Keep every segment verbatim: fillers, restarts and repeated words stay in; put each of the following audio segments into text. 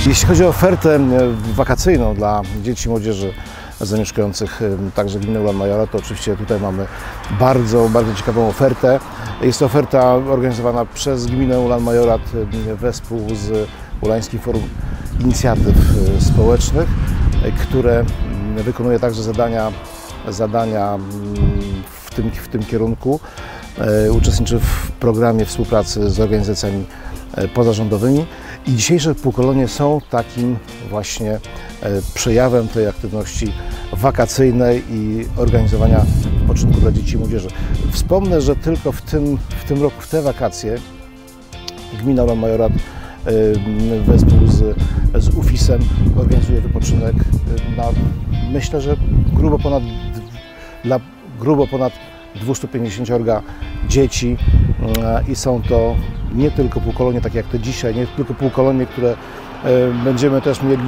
Jeśli chodzi o ofertę wakacyjną dla dzieci i młodzieży zamieszkujących także gminy Ulan Majorat, to oczywiście tutaj mamy bardzo, bardzo ciekawą ofertę. Jest to oferta organizowana przez gminę Ulan Majorat wespół z Ulańskim Forum Inicjatyw Społecznych, które wykonuje także zadania, zadania w tym, w tym kierunku. Uczestniczy w programie współpracy z organizacjami pozarządowymi i dzisiejsze półkolonie są takim właśnie przejawem tej aktywności wakacyjnej i organizowania wypoczynku dla dzieci i młodzieży. Wspomnę, że tylko w tym, w tym roku, w te wakacje, gmina Ulan Majorat wespół z, z U F I S-em organizuje wypoczynek na, myślę, że grubo ponad, dla grubo ponad dwieście pięćdziesiąt dzieci i są to nie tylko półkolonie takie jak te dzisiaj, nie tylko półkolonie, które będziemy też mieli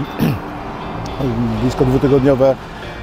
blisko dwutygodniowe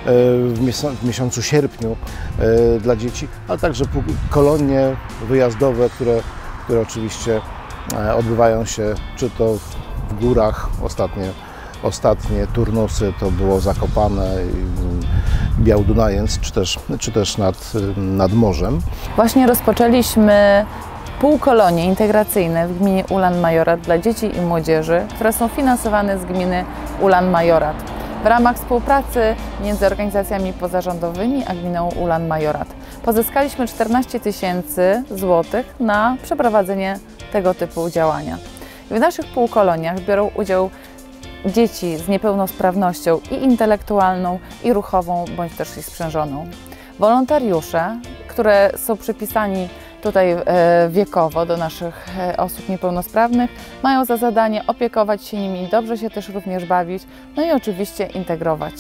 w miesiącu sierpniu dla dzieci, ale także kolonie wyjazdowe, które, które oczywiście odbywają się czy to w górach, ostatnie, ostatnie turnusy to było Zakopane, Biał-Dunajec, czy też, czy też nad, nad morzem. Właśnie rozpoczęliśmy półkolonie integracyjne w gminie Ulan Majorat dla dzieci i młodzieży, które są finansowane z gminy Ulan Majorat w ramach współpracy między organizacjami pozarządowymi a gminą Ulan Majorat. Pozyskaliśmy czternaście tysięcy złotych na przeprowadzenie tego typu działania. W naszych półkoloniach biorą udział dzieci z niepełnosprawnością i intelektualną, i ruchową, bądź też i sprzężoną. Wolontariusze, które są przypisani tutaj wiekowo do naszych osób niepełnosprawnych, mają za zadanie opiekować się nimi, dobrze się też również bawić, no i oczywiście integrować.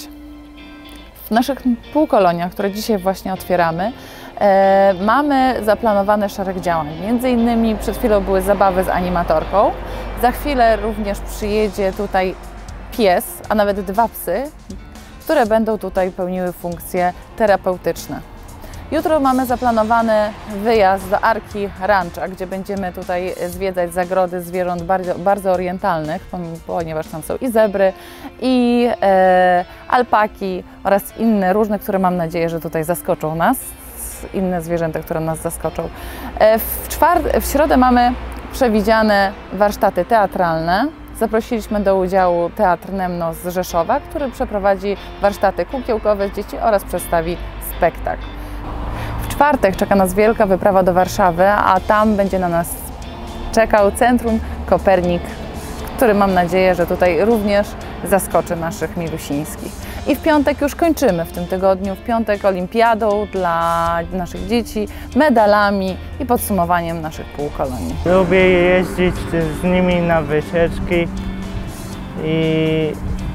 W naszych półkoloniach, które dzisiaj właśnie otwieramy, e, mamy zaplanowane szereg działań. Między innymi przed chwilą były zabawy z animatorką. Za chwilę również przyjedzie tutaj pies, a nawet dwa psy, które będą tutaj pełniły funkcje terapeutyczne. Jutro mamy zaplanowany wyjazd do Arki Rancha, gdzie będziemy tutaj zwiedzać zagrody zwierząt bardzo, bardzo orientalnych, ponieważ tam są i zebry, i e, alpaki oraz inne różne, które mam nadzieję, że tutaj zaskoczą nas, inne zwierzęta, które nas zaskoczą. E, w, czwart- w środę mamy przewidziane warsztaty teatralne. Zaprosiliśmy do udziału Teatr Nemno z Rzeszowa, który przeprowadzi warsztaty kukiełkowe z dzieci oraz przedstawi spektakl. W czwartek czeka nas wielka wyprawa do Warszawy, a tam będzie na nas czekał Centrum Kopernik, który mam nadzieję, że tutaj również zaskoczy naszych milusińskich. I w piątek już kończymy w tym tygodniu, w piątek olimpiadą dla naszych dzieci, medalami i podsumowaniem naszych półkolonii. Lubię jeździć z nimi na wycieczki i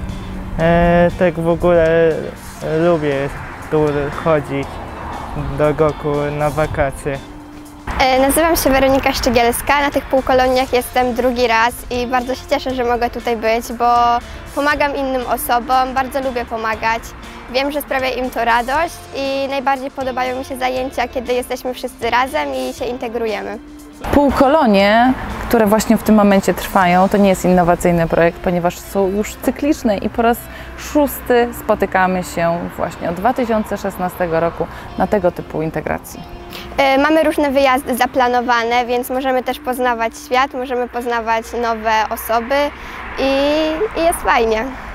e, tak w ogóle lubię tu chodzić do roku na wakacje. Nazywam się Weronika Szczygielska, na tych półkoloniach jestem drugi raz i bardzo się cieszę, że mogę tutaj być, bo pomagam innym osobom, bardzo lubię pomagać. Wiem, że sprawia im to radość i najbardziej podobają mi się zajęcia, kiedy jesteśmy wszyscy razem i się integrujemy. Półkolonie, które właśnie w tym momencie trwają, to nie jest innowacyjny projekt, ponieważ są już cykliczne i po raz szósty spotykamy się właśnie od dwa tysiące szesnastego roku na tego typu integracji. Mamy różne wyjazdy zaplanowane, więc możemy też poznawać świat, możemy poznawać nowe osoby i, i jest fajnie.